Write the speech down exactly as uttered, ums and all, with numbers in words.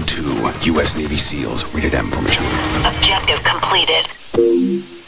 two, U S Navy SEALs, rated M for mature. Objective completed.